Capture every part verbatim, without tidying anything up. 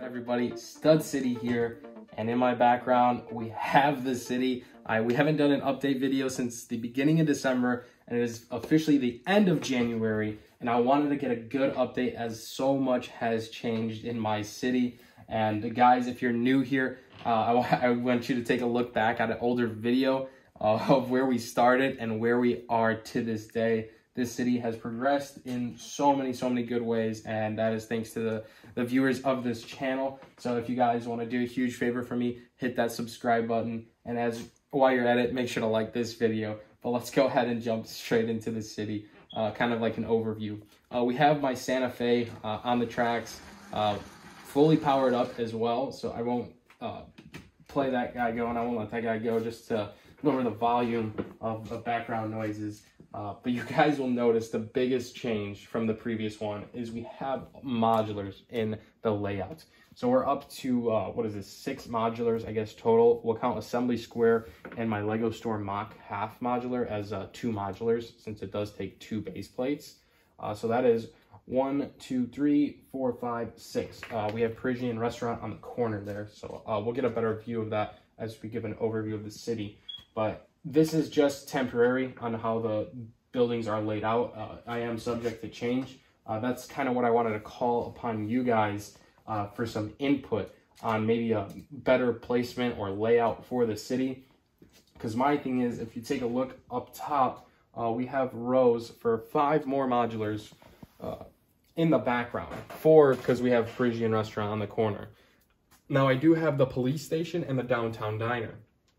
everybody? Stud City here, and in my background we have the city. I we haven't done an update video since the beginning of December, and it is officially the end of January, and I wanted to get a good update as so much has changed in my city. And guys, if you're new here, uh, I, I want you to take a look back at an older video uh, of where we started and where we are to this day. This city has progressed in so many, so many good ways, and that is thanks to the, the viewers of this channel. So if you guys want to do a huge favor for me, hit that subscribe button, and as while you're at it, make sure to like this video. But let's go ahead and jump straight into the city, uh, kind of like an overview. Uh, we have my Santa Fe uh, on the tracks, uh, fully powered up as well, so I won't uh, play that guy go, and I won't let that guy go just to lower the volume of the background noises. Uh, but you guys will notice the biggest change from the previous one is we have modulars in the layout. So we're up to, uh, what is this, six modulars, I guess, total. We'll count Assembly Square and my Lego Store Mock half modular as uh, two modulars, since it does take two base plates. Uh, so that is one, two, three, four, five, six. Uh, we have Parisian Restaurant on the corner there. So uh, we'll get a better view of that as we give an overview of the city. But this is just temporary on how the buildings are laid out. Uh, I am subject to change. Uh, that's kind of what I wanted to call upon you guys uh, for some input on maybe a better placement or layout for the city. Because my thing is, if you take a look up top, uh, we have rows for five more modulars uh, in the background. Four, because we have Parisian Restaurant on the corner. Now, I do have the police station and the downtown diner.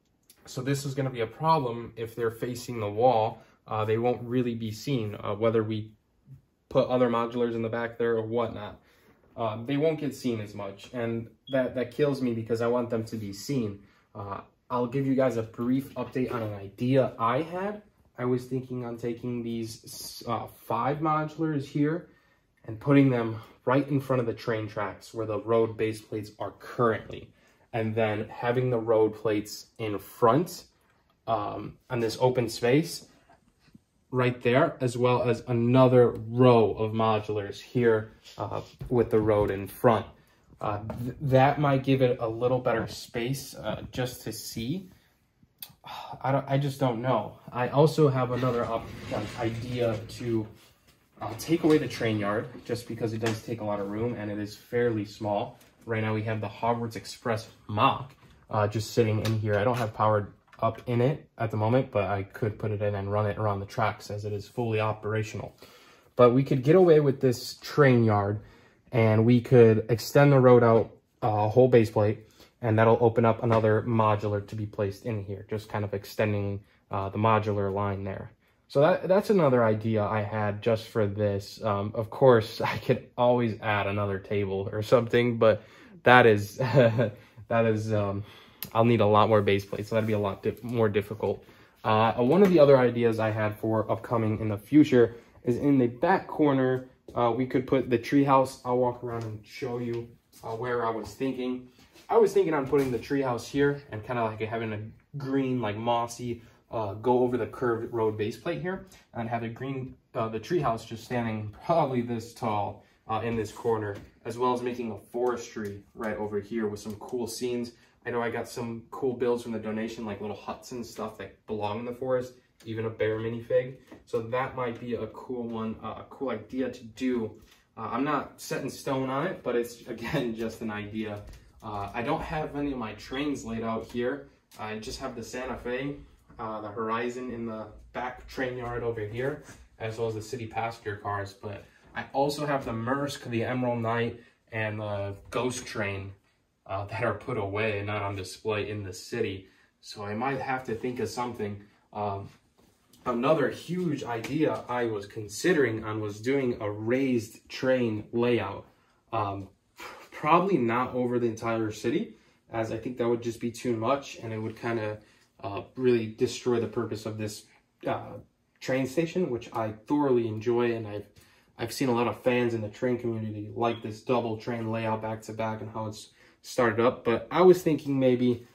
So this is going to be a problem if they're facing the wall. Uh, they won't really be seen, uh, whether we put other modulars in the back there or whatnot. Uh, they won't get seen as much, and that, that kills me because I want them to be seen. Uh, I'll give you guys a brief update on an idea I had. I was thinking on taking these uh, five modulars here and putting them right in front of the train tracks where the road base plates are currently. And then having the road plates in front um, on this open space right there, as well as another row of modulars here uh, with the road in front. Uh, th that might give it a little better space uh, just to see. I, don't, I just don't know. I also have another up, uh, idea to uh, take away the train yard, just because it does take a lot of room and it is fairly small. Right now we have the Hogwarts Express Mock uh, just sitting in here. I don't have powered up in it at the moment, but I could put it in and run it around the tracks as it is fully operational. But we could get away with this train yard, and we could extend the road out a uh, whole base plate, and that'll open up another modular to be placed in here, just kind of extending uh, the modular line there. So that, that's another idea I had just for this. Um, of course, I could always add another table or something, but that is, that is, um, I'll need a lot more base plates, so that'd be a lot dif more difficult. Uh, one of the other ideas I had for upcoming in the future is in the back corner, uh, we could put the treehouse. I'll walk around and show you uh, where I was thinking. I was thinking on putting the treehouse here and kind of like having a green, like mossy, Uh, go over the curved road base plate here, and have the green, uh, the treehouse just standing probably this tall uh, in this corner, as well as making a forestry right over here with some cool scenes. I know I got some cool builds from the donation, like little huts and stuff that belong in the forest, even a bear minifig. So that might be a cool one, uh, a cool idea to do. Uh, I'm not set in stone on it, but it's, again, just an idea. Uh, I don't have any of my trains laid out here. I just have the Santa Fe, Uh, the Horizon in the back train yard over here, as well as the city passenger cars. But I also have the Maersk, the Emerald Knight, and the Ghost Train uh, that are put away and not on display in the city. So I might have to think of something. Um, another huge idea I was considering on was doing a raised train layout. Um, probably not over the entire city, as I think that would just be too much, and it would kind of Uh, really destroy the purpose of this uh, train station, which I thoroughly enjoy, and I've I've seen a lot of fans in the train community like this double train layout back to back and how it's started up. But I was thinking maybe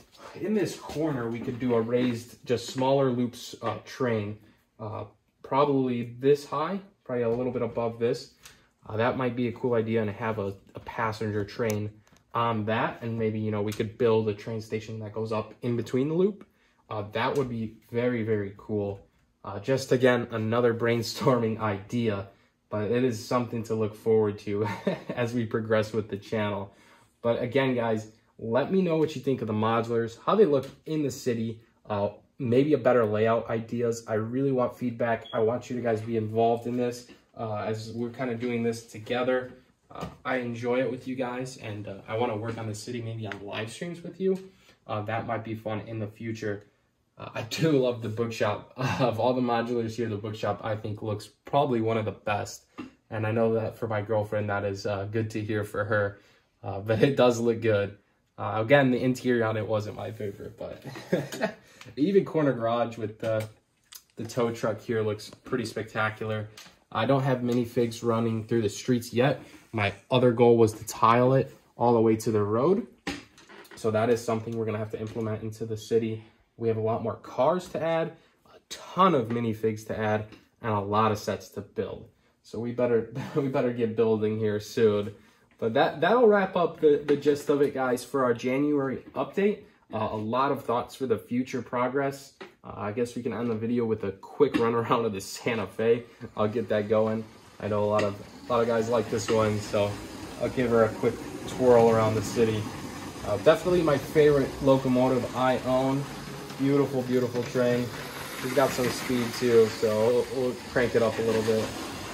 in this corner we could do a raised, just smaller loops uh, train, uh, probably this high, probably a little bit above this. Uh, that might be a cool idea, and have a, a passenger train on that. And maybe, you know, we could build a train station that goes up in between the loop. Uh, that would be very, very cool. Uh, just, again, another brainstorming idea. But it is something to look forward to as we progress with the channel. But again, guys, let me know what you think of the modulars, how they look in the city, uh, maybe a better layout ideas. I really want feedback. I want you to guys be involved in this uh, as we're kind of doing this together. Uh, I enjoy it with you guys, and uh, I want to work on the city maybe on live streams with you. Uh, that might be fun in the future. Uh, I do love the bookshop. Of all the modulars here, the bookshop I think looks probably one of the best. And I know that for my girlfriend, that is uh, good to hear for her. Uh, but it does look good. Uh, again, the interior on it wasn't my favorite, but even corner garage with the, the tow truck here looks pretty spectacular. I don't have minifigs running through the streets yet. My other goal was to tile it all the way to the road. So that is something we're gonna have to implement into the city. We have a lot more cars to add, a ton of minifigs to add, and a lot of sets to build. So we better we better get building here soon. But that, that'll wrap up the, the gist of it, guys, for our January update. Uh, a lot of thoughts for the future progress. Uh, I guess we can end the video with a quick run around of the Santa Fe. I'll get that going. I know a lot of a lot of guys like this one, so I'll give her a quick twirl around the city. Uh, definitely my favorite locomotive I own. Beautiful, beautiful train. She's got some speed too, so we'll, we'll crank it up a little bit.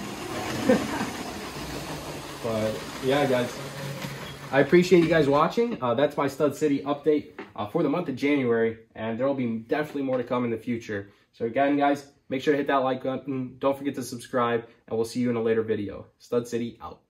But yeah, guys, I appreciate you guys watching. Uh, that's my Stud City update uh, for the month of January, and there will be definitely more to come in the future. So again, guys, make sure to hit that like button. Don't forget to subscribe, and we'll see you in a later video. Stud City out.